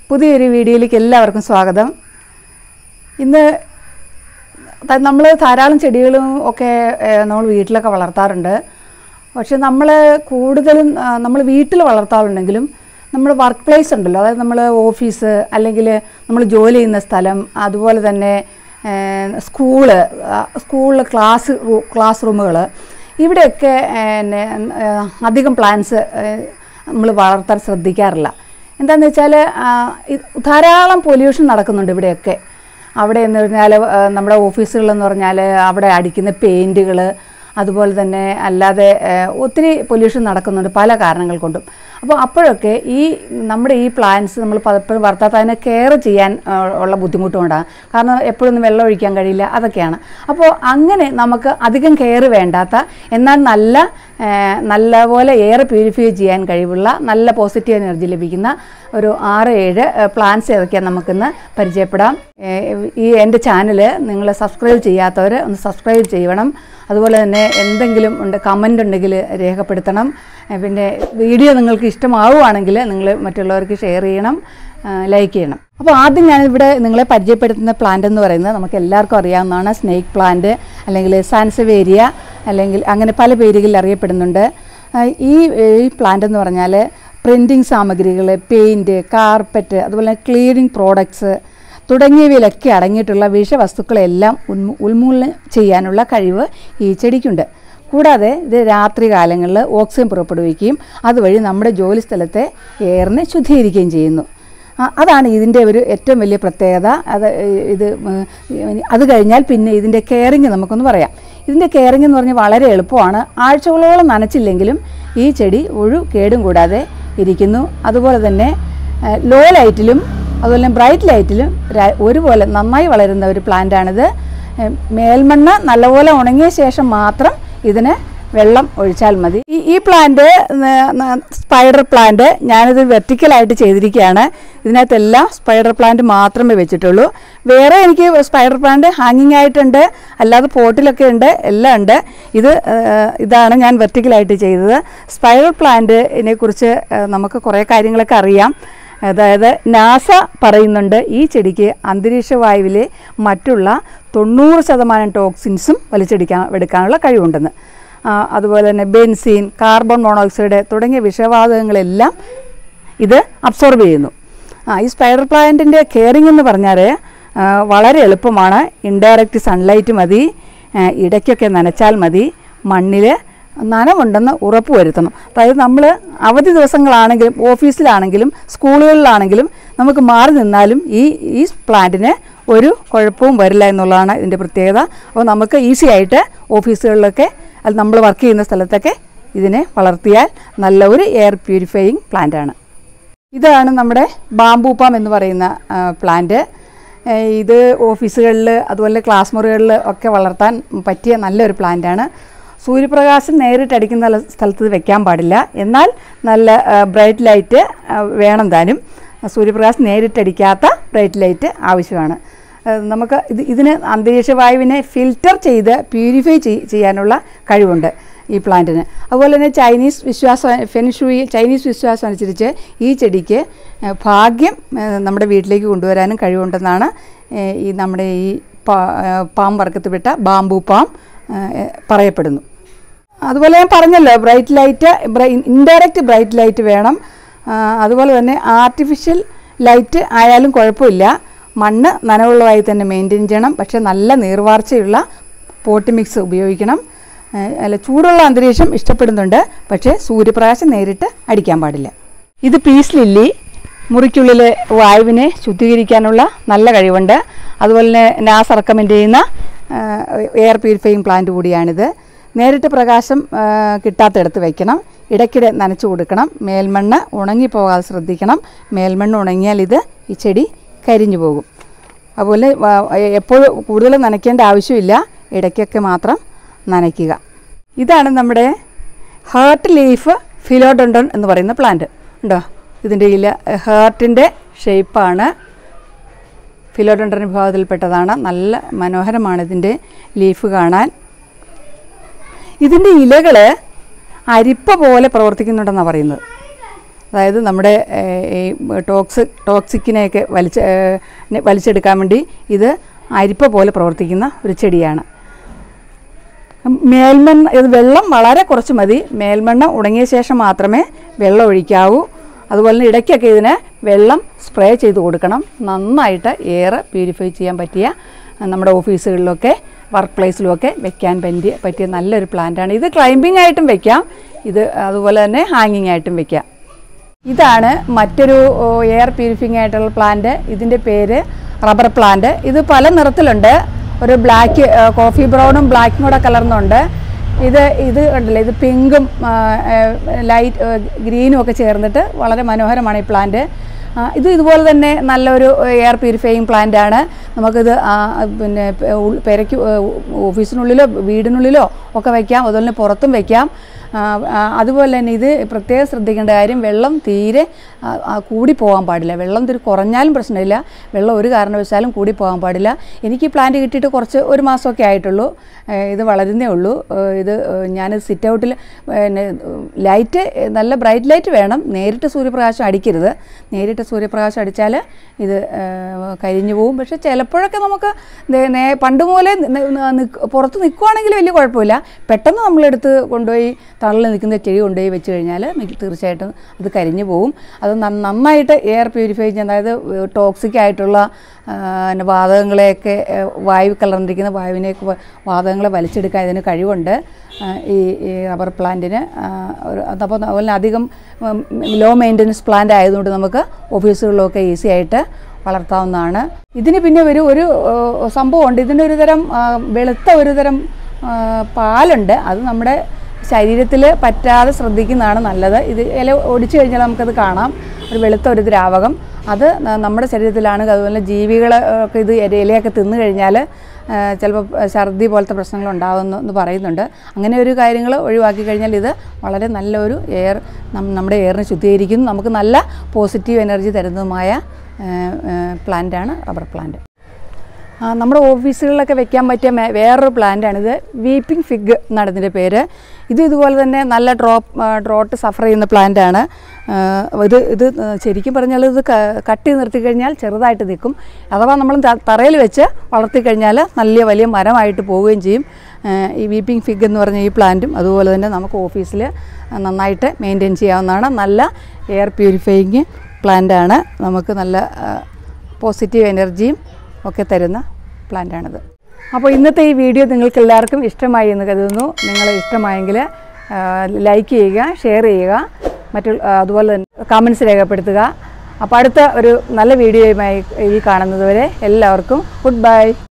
പുതിയൊരു വീഡിയോയിലേക്ക് എല്ലാവർക്കും സ്വാഗതം. ഇന്ന് നമ്മൾ ധാരാളം ചെടികളും ഒക്കെ നമ്മൾ വീട്ടിലൊക്കെ വളർത്താറുണ്ട്. പക്ഷെ നമ്മൾ കൂടുതലും നമ്മൾ വീട്ടിൽ വളർത്താറുണ്ടെങ്കിലും നമ്മൾ വർക്ക് പ്ലേസ് ഉണ്ടല്ലോ, അതായത് നമ്മൾ ഓഫീസ് അല്ലെങ്കിൽ നമ്മൾ ജോലി ചെയ്യുന്ന സ്ഥലം, അതുപോലെ തന്നെ സ്കൂളിൽ ക്ലാസ് റൂമുകൾ, ഇവിടെയൊക്കെ അധികം പ്ലാന്റ്സ് നമ്മൾ വളർത്താൻ ശ്രദ്ധിക്കാറില്ല. എന്താണെന്ന് വെച്ചാൽ ധാരാളം പൊല്യൂഷൻ നടക്കുന്നുണ്ട് ഇവിടെയൊക്കെ. അവിടെ എന്ന് പറഞ്ഞാൽ നമ്മുടെ ഓഫീസുകളെന്ന് പറഞ്ഞാൽ അവിടെ അടിക്കുന്ന പെയിൻറ്റുകൾ, അതുപോലെ തന്നെ അല്ലാതെ ഒത്തിരി പൊല്യൂഷൻ നടക്കുന്നുണ്ട് പല കാരണങ്ങൾ കൊണ്ടും. അപ്പോൾ അപ്പോഴൊക്കെ നമ്മുടെ ഈ പ്ലാന്റ്സ് നമ്മൾ പലപ്പോഴും വളർത്താത്ത അതിനെ കെയർ ചെയ്യാൻ ഉള്ള ബുദ്ധിമുട്ടുണ്ടാകും. കാരണം എപ്പോഴൊന്നും വെള്ളം ഒഴിക്കാൻ കഴിയില്ല, അതൊക്കെയാണ്. അപ്പോൾ അങ്ങനെ നമുക്ക് അധികം കെയർ വേണ്ടാത്ത എന്നാൽ നല്ലപോലെ എയർ പ്യൂരിഫൈ ചെയ്യാൻ കഴിവുള്ള നല്ല പോസിറ്റീവ് എനർജി ലഭിക്കുന്ന ഒരു 6-7 പ്ലാന്റ്സ് ഏതൊക്കെയാണ് നമുക്കിന്ന് പരിചയപ്പെടാം. എൻ്റെ ചാനൽ നിങ്ങൾ സബ്സ്ക്രൈബ് ചെയ്യാത്തവർ ഒന്ന് സബ്സ്ക്രൈബ് ചെയ്യണം. അതുപോലെ തന്നെ എന്തെങ്കിലും കമൻ്റ് ഉണ്ടെങ്കിൽ രേഖപ്പെടുത്തണം. പിന്നെ വീഡിയോ നിങ്ങൾക്ക് ഇഷ്ടമാവുകയാണെങ്കിൽ നിങ്ങൾ മറ്റുള്ളവർക്ക് ഷെയർ ചെയ്യണം, ലൈക്ക് ചെയ്യണം. അപ്പോൾ ആദ്യം ഞാനിവിടെ നിങ്ങളെ പരിചയപ്പെടുത്തുന്ന പ്ലാന്റ് എന്ന് പറയുന്നത് നമുക്ക് എല്ലാവർക്കും അറിയാവുന്നതാണ്. സ്നേക്ക് പ്ലാന്റ് അല്ലെങ്കിൽ സാൻസവേരിയ അല്ലെങ്കിൽ അങ്ങനെ പല പേരുകളിൽ അറിയപ്പെടുന്നുണ്ട്. ഈ പ്ലാന്റ് എന്ന് പറഞ്ഞാൽ പ്രിൻറ്റിങ് സാമഗ്രികൾ, പെയിൻറ്റ്, കാർപ്പറ്റ്, അതുപോലെ ക്ലീനിങ് പ്രോഡക്ട്സ് തുടങ്ങിയവയിലൊക്കെ അടങ്ങിയിട്ടുള്ള വിഷവസ്തുക്കളെല്ലാം ഉന്മൂലനം ചെയ്യാനുള്ള കഴിവ് ഈ ചെടിക്കുണ്ട്. കൂടാതെ ഇത് രാത്രി കാലങ്ങളിൽ ഓക്സിജൻ പുറപ്പെടുവിക്കുകയും അതുവഴി നമ്മുടെ ജോലി സ്ഥലത്തെ എയറിനെ ശുദ്ധീകരിക്കുകയും ചെയ്യുന്നു. അതാണ് ഇതിൻ്റെ ഒരു ഏറ്റവും വലിയ പ്രത്യേകത. അത് കഴിഞ്ഞാൽ പിന്നെ ഇതിൻ്റെ കെയറിങ് നമുക്കൊന്ന് പറയാം. ഇതിൻ്റെ കെയറിങ് എന്ന് പറഞ്ഞാൽ വളരെ എളുപ്പമാണ്. ആഴ്ചകളോളം നനച്ചില്ലെങ്കിലും ഈ ചെടി ഒരു കേടും കൂടാതെ ഇരിക്കുന്നു. അതുപോലെ തന്നെ ലോ ലൈറ്റിലും അതുപോലെ തന്നെ ബ്രൈറ്റ് ലൈറ്റിലും ഒരുപോലെ നന്നായി വളരുന്ന ഒരു പ്ലാന്റാണിത്. മേൽമണ്ണ് നല്ലപോലെ ഉണങ്ങിയ ശേഷം മാത്രം ഇതിന് വെള്ളം ഒഴിച്ചാൽ മതി. ഈ പ്ലാന്റ് സ്പൈഡർ പ്ലാന്റ് ഞാനിത് വെർട്ടിക്കലായിട്ട് ചെയ്തിരിക്കുകയാണ്. ഇതിനകത്തെല്ലാം സ്പൈഡർ പ്ലാന്റ് മാത്രമേ വെച്ചിട്ടുള്ളൂ. വേറെ എനിക്ക് സ്പൈഡർ പ്ലാന്റ് ഹാങ്ങിങ് ആയിട്ടുണ്ട്, അല്ലാതെ പോട്ടിലൊക്കെ ഉണ്ട്, എല്ലാം ഉണ്ട്. ഇതാണ് ഞാൻ വെർട്ടിക്കലായിട്ട് ചെയ്തത്. സ്പൈഡർ പ്ലാന്റിനെ കുറിച്ച് നമുക്ക് കുറേ കാര്യങ്ങളൊക്കെ അറിയാം. അതായത് നാസ പറയുന്നുണ്ട് ഈ ചെടിക്ക് അന്തരീക്ഷ വായുവിലെ മറ്റുള്ള 90% ടോക്സിൻസും എടുക്കാനുള്ള കഴിവുണ്ടെന്ന്. അതുപോലെ തന്നെ ബെൻസീൻ, കാർബൺ മോണോക്സൈഡ് തുടങ്ങിയ വിഷവാതകങ്ങളെല്ലാം ഇത് അബ്സോർബ് ചെയ്യുന്നു. ഈ സ്പൈഡർ പ്ലാന്റിൻ്റെ കെയറിംഗ് എന്ന് പറഞ്ഞാൽ വളരെ എളുപ്പമാണ്. ഇൻഡയറക്റ്റ് സൺലൈറ്റ് മതി, ഇടയ്ക്കൊക്കെ നനച്ചാൽ മതി, മണ്ണിൽ നനവുണ്ടെന്ന് ഉറപ്പ് വരുത്തണം. അതായത് നമ്മൾ അവധി ദിവസങ്ങളാണെങ്കിലും ഓഫീസിലാണെങ്കിലും സ്കൂളുകളിലാണെങ്കിലും നമുക്ക് മാറി നിന്നാലും ഈ പ്ലാന്റിന് ഒരു കുഴപ്പവും വരില്ല എന്നുള്ളതാണ് ഇതിൻ്റെ പ്രത്യേകത. അപ്പോൾ നമുക്ക് ഈസി ആയിട്ട് ഓഫീസുകളിലൊക്കെ അത് നമ്മൾ വർക്ക് ചെയ്യുന്ന സ്ഥലത്തൊക്കെ ഇതിനെ വളർത്തിയാൽ നല്ല ഒരു എയർ പ്യൂരിഫയിങ് പ്ലാന്റാണ്. ഇതാണ് നമ്മുടെ ബാംബൂ പാം എന്ന് പറയുന്ന പ്ലാന്റ്. ഇത് ഓഫീസുകളിൽ അതുപോലെ ക്ലാസ് മുറികളിൽ ഒക്കെ വളർത്താൻ പറ്റിയ നല്ലൊരു പ്ലാന്റാണ്. സൂര്യപ്രകാശം നേരിട്ടടിക്കുന്ന സ്ഥലത്ത് ഇത് വെക്കാൻ പാടില്ല. എന്നാൽ നല്ല ബ്രൈറ്റ് ലൈറ്റ് വേണം താനും. സൂര്യപ്രകാശം നേരിട്ടടിക്കാത്ത ബ്രൈറ്റ് ലൈറ്റ് ആവശ്യമാണ്. നമുക്ക് ഇതിന് അന്തരീക്ഷ വായുവിനെ ഫിൽറ്റർ ചെയ്ത് പ്യൂരിഫൈ ചെയ്യാനുള്ള കഴിവുണ്ട് ഈ പ്ലാന്റിന്. അതുപോലെ തന്നെ ചൈനീസ് വിശ്വാസം അനുസരിച്ച് ഈ ചെടിക്ക് ഭാഗ്യം നമ്മുടെ വീട്ടിലേക്ക് കൊണ്ടുവരാനും കഴിവുണ്ടെന്നാണ് നമ്മുടെ ഈ പാം വർഗത്തിൽപ്പെട്ട ബാംബൂ പാം പറയപ്പെടുന്നു. അതുപോലെ ഞാൻ പറഞ്ഞല്ലോ, bright light indirect bright light വേണം. അതുപോലെ തന്നെ ആർട്ടിഫിഷ്യൽ ലൈറ്റ് ആയാലും കുഴപ്പമില്ല. മണ്ണ് നനവുള്ളതായി തന്നെ മെയിൻറ്റെയിൻ ചെയ്യണം. പക്ഷേ നല്ല നീർവാർച്ചയുള്ള പോട്ട് മിക്സ് ഉപയോഗിക്കണം. ചൂടുള്ള അന്തരീക്ഷം ഇഷ്ടപ്പെടുന്നുണ്ട്, പക്ഷേ സൂര്യപ്രകാശം നേരിട്ട് അടിക്കാൻ പാടില്ല. ഇത് പീസ് ലില്ലി, മുറിക്കുള്ളിലെ വായുവിനെ ശുദ്ധീകരിക്കാനുള്ള നല്ല കഴിവുണ്ട്. അതുപോലെ തന്നെ നാസ റെക്കമെൻഡ് ചെയ്യുന്ന എയർ പ്യൂരിഫയിങ് പ്ലാന്റ് കൂടിയാണിത്. നേരിട്ട് പ്രകാശം കിട്ടാത്തിടത്ത് വയ്ക്കണം. ഇടയ്ക്കിടെ നനച്ചു കൊടുക്കണം. മേൽമണ്ണ് ഉണങ്ങിപ്പോകാതെ ശ്രദ്ധിക്കണം. മേൽമണ്ണ് ഉണങ്ങിയാൽ ഈ ചെടി കരിഞ്ഞു പോകും. അതുപോലെ എപ്പോഴും കൂടുതൽ നനയ്ക്കേണ്ട ആവശ്യമില്ല, ഇടയ്ക്കൊക്കെ മാത്രം നനയ്ക്കുക. ഇതാണ് നമ്മുടെ ഹാർട്ട് ലീഫ് ഫിലോഡോണ്ടൺ എന്ന് പറയുന്ന പ്ലാന്റ്. ഉണ്ടോ? ഇതിൻ്റെ ഹാർട്ടിൻ്റെ ഷേപ്പാണ്. ഫിലോഡോണ്ടൺ വിഭാഗത്തിൽപ്പെട്ടതാണ്. നല്ല മനോഹരമാണ് ഇതിൻ്റെ ലീഫ് കാണാൻ. ഇതിൻ്റെ ഇലകൾ അരിപ്പ പോലെ പ്രവർത്തിക്കുന്നുണ്ടെന്നാണ് പറയുന്നത്. അതായത് നമ്മുടെ ഈ ടോക്സിക്കിനെയൊക്കെ വലിച്ചെടുക്കാൻ വേണ്ടി ഇത് അരിപ്പ പോലെ പ്രവർത്തിക്കുന്ന ഒരു ചെടിയാണ്. മേൽമണ്ണ ഇത് വെള്ളം വളരെ കുറച്ച് മതി. മേൽമണ്ണ ഉണങ്ങിയ ശേഷം മാത്രമേ വെള്ളം ഒഴിക്കാവൂ. അതുപോലെ തന്നെ ഇടയ്ക്കൊക്കെ ഇതിന് വെള്ളം സ്പ്രേ ചെയ്ത് കൊടുക്കണം. നന്നായിട്ട് എയർ പ്യൂരിഫൈ ചെയ്യാൻ പറ്റിയ നമ്മുടെ ഓഫീസുകളിലൊക്കെ വർക്ക് പ്ലേസിലുമൊക്കെ വെക്കാൻ പറ്റിയ നല്ലൊരു പ്ലാന്റാണ്. ഇത് ക്ലൈമ്പിംഗ് ആയിട്ടും വെക്കാം, ഇത് അതുപോലെ തന്നെ ഹാങ്ങിങ് ആയിട്ടും വെക്കാം. ഇതാണ് മറ്റൊരു എയർ പ്യൂരിഫൈങ് ആയിട്ടുള്ള പ്ലാന്റ്. ഇതിൻ്റെ പേര് റബ്ബർ പ്ലാന്റ്. ഇത് പല നിറത്തിലുണ്ട്. ഒരു ബ്ലാക്ക്, കോഫി ബ്രൗണും ബ്ലാക്കും കൂടെ കലർന്നുണ്ട്. ഇത് കണ്ടില്ലേ, ഇത് പിങ്കും ലൈറ്റ് ഗ്രീനും ഒക്കെ ചേർന്നിട്ട് വളരെ മനോഹരമാണ് ഈ പ്ലാന്റ്. ഇതുപോലെ തന്നെ നല്ലൊരു എയർ പ്യൂരിഫൈയിങ് പ്ലാന്റാണ്. നമുക്കിത് പിന്നെ പെരയ്ക്ക് ഓഫീസിനുള്ളിലോ വീടിനുള്ളിലോ ഒക്കെ വയ്ക്കാം, അതുപോലെ തന്നെ പുറത്തും വയ്ക്കാം. അതുപോലെ തന്നെ ഇത് പ്രത്യേകം ശ്രദ്ധിക്കേണ്ട കാര്യം, വെള്ളം തീരെ കൂടി പോകാൻ പാടില്ല. വെള്ളം തീരെ കുറഞ്ഞാലും പ്രശ്നമില്ല, വെള്ളം ഒരു കാരണവശാലും കൂടി പോകാൻ പാടില്ല. എനിക്ക് ഈ പ്ലാന്റ് കിട്ടിയിട്ട് ഒരു മാസമൊക്കെ ആയിട്ടുള്ളൂ. ഇത് വളരുന്നേ ഉള്ളൂ. ഇത് ഞാൻ സിറ്റ് ഔട്ടിൽ പിന്നെ ലൈറ്റ് നല്ല ബ്രൈറ്റ് ലൈറ്റ് വേണം, നേരിട്ട് സൂര്യപ്രകാശം അടിക്കരുത്. നേരിട്ട് സൂര്യപ്രകാശം അടിച്ചാൽ ഇത് കരിഞ്ഞു പോവും. പക്ഷേ ചിലപ്പോഴൊക്കെ നമുക്ക് പണ്ട് പോലെ പുറത്ത് നിൽക്കുവാണെങ്കിൽ വലിയ കുഴപ്പമില്ല. പെട്ടെന്ന് നമ്മളെടുത്ത് കൊണ്ടുപോയി തണലിൽ നിൽക്കുന്ന ചെടി കൊണ്ടുപോയി വെച്ച് കഴിഞ്ഞാൽ തീർച്ചയായിട്ടും അത് കരിഞ്ഞു പോവും. അത് നന്നായിട്ട് എയർ പ്യൂരിഫൈ ചെയ്യാൻ, അതായത് ടോക്സിക് ആയിട്ടുള്ള വാതകങ്ങളെയൊക്കെ വായു കലർന്നിരിക്കുന്ന വായുവിനെയൊക്കെ വാതകങ്ങളെ വലിച്ചെടുക്കാൻ ഇതിന് കഴിവുണ്ട് ഈ റബ്ബർ പ്ലാന്റിന്. അപ്പോൾ അതുപോലെ അധികം ലോ മെയിൻ്റനൻസ് പ്ലാന്റ് ആയതുകൊണ്ട് നമുക്ക് ഓഫീസുകളിലൊക്കെ ഈസി ആയിട്ട് വളർത്താവുന്നതാണ്. ഇതിന് പിന്നെ ഒരു സംഭവമുണ്ട്. ഇതിനൊരു തരം വെളുത്ത ഒരു തരം പാലുണ്ട്. അത് നമ്മുടെ ശരീരത്തിൽ പറ്റാതെ ശ്രദ്ധിക്കുന്നതാണ് നല്ലത്. ഇത് ഇല ഒടിച്ചു കഴിഞ്ഞാൽ നമുക്കത് കാണാം, ഒരു വെളുത്ത ഒരു ദ്രാവകം. അത് നമ്മുടെ ശരീരത്തിലാണ്. അതുപോലെ ജീവികളൊക്കെ ഇത് ഇലയൊക്കെ തിന്നു കഴിഞ്ഞാൽ ചിലപ്പോൾ ഛർദി പോലത്തെ പ്രശ്നങ്ങൾ ഉണ്ടാകുമെന്ന് പറയുന്നുണ്ട്. അങ്ങനെ ഒരു കാര്യങ്ങൾ ഒഴിവാക്കി കഴിഞ്ഞാൽ ഇത് വളരെ നല്ലൊരു നമ്മുടെ എയറിനെ ശുദ്ധീകരിക്കുന്നു, നമുക്ക് നല്ല പോസിറ്റീവ് എനർജി തരുന്നതുമായ പ്ലാന്റാണ് റബ്ബർ പ്ലാന്റ്. നമ്മുടെ ഓഫീസുകളിലൊക്കെ വെക്കാൻ പറ്റിയ വേറൊരു പ്ലാന്റാണിത്. വീപ്പിംഗ് ഫിഗ് എന്നാണ് ഇതിൻ്റെ പേര്. ഇതുപോലെ തന്നെ നല്ല ഡ്രോട്ട് സഫർ ചെയ്യുന്ന പ്ലാന്റാണ്. ഇത് ശരിക്കും പറഞ്ഞാൽ ഇത് കട്ട് ചെയ്ത് നിർത്തിക്കഴിഞ്ഞാൽ ചെറുതായിട്ട് നിൽക്കും. അഥവാ നമ്മൾ തറയിൽ വെച്ച് വളർത്തിക്കഴിഞ്ഞാൽ വലിയ മരമായിട്ട് പോവുകയും ചെയ്യും. ഈ വീപ്പിംഗ് ഫിഗ് എന്ന് പറഞ്ഞ ഈ പ്ലാന്റും അതുപോലെ തന്നെ നമുക്ക് ഓഫീസിൽ നന്നായിട്ട് മെയിൻറ്റെയിൻ ചെയ്യാവുന്നതാണ്. നല്ല എയർ പ്യൂരിഫൈയിങ് പ്ലാന്റാണ്. നമുക്ക് നല്ല പോസിറ്റീവ് എനർജിയും ഒക്കെ തരുന്ന പ്ലാന്റാണിത്. അപ്പോൾ ഇന്നത്തെ ഈ വീഡിയോ നിങ്ങൾക്ക് എല്ലാവർക്കും ഇഷ്ടമായി എന്ന് കരുതുന്നു. നിങ്ങൾ ഇഷ്ടമായെങ്കിൽ ലൈക്ക് ചെയ്യുക, ഷെയർ ചെയ്യുക, അതുപോലെ തന്നെ കമൻസ് രേഖപ്പെടുത്തുക. അപ്പോൾ അടുത്ത ഒരു നല്ല വീഡിയോയുമായി ഈ കാണുന്നത് വരെ എല്ലാവർക്കും ഗുഡ് ബൈ.